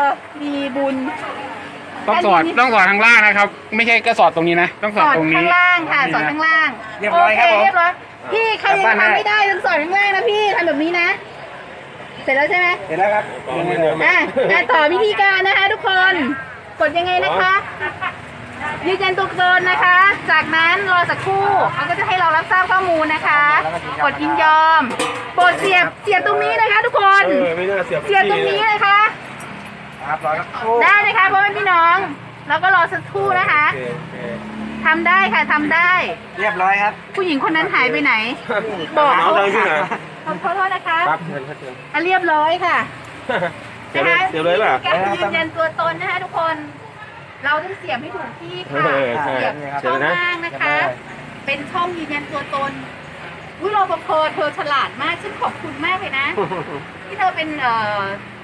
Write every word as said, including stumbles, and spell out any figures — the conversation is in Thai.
มีบุญต้องสอดต้องสอดทางล่างนะครับ ไม่ใช่ก็สอดตรงนี้นะต้องสสอดอดตรงนี้ข้างล่างค่ะสอดข้างล่างเรียบร้อยครับผมโอเคเรียบร้อยพี่ใครยังทำไม่ได้ต้องสอดข้างล่างนะพี่ทำแบบนี้นะ เสร็จแล้วใช่ไหมเห็นแล้วครับอ่ะอ่ะต่อวิธีการนะคะ ทุกคนกดยังไงนะคะยืนยันตัวตนนะคะ จากนั้นรอสักครู่เขาก็จะให้เรารับทราบข้อมูลนะคะ กดยินยอมโปรดเสียบเสียบตรงนี้นะคะ ทุกคนเออไม่น่าเสียบเสียบตรงนี้เลยค่ะครับรอครับได้เลยค่ะพ่อแม่พี่น้องแล้วก็รอสักครู่นะคะโอเคโอเคทำได้ค่ะทำได้เรียบร้อยครับผู้หญิงคนนั้นหายไปไหน บอกน้องทำที่ไหนขอโทษนะคะครับเชิญครับเชิญอ่ะเรียบร้อยค่ะเดี๋ยวเลยเดี๋ยวเลยป่ะการยืนยันตัวตนนะคะทุกคน เราต้องเสียบให้ถูกที่ค่ะเออใช่เสียบเชิญช่องนะล่างนะคะ เป็นช่องยืนยันตัวตนอุ้ยรปภเธอฉลาดมากฉันขอบคุณมากเลยนะ ที่เธอเป็นเอ่อ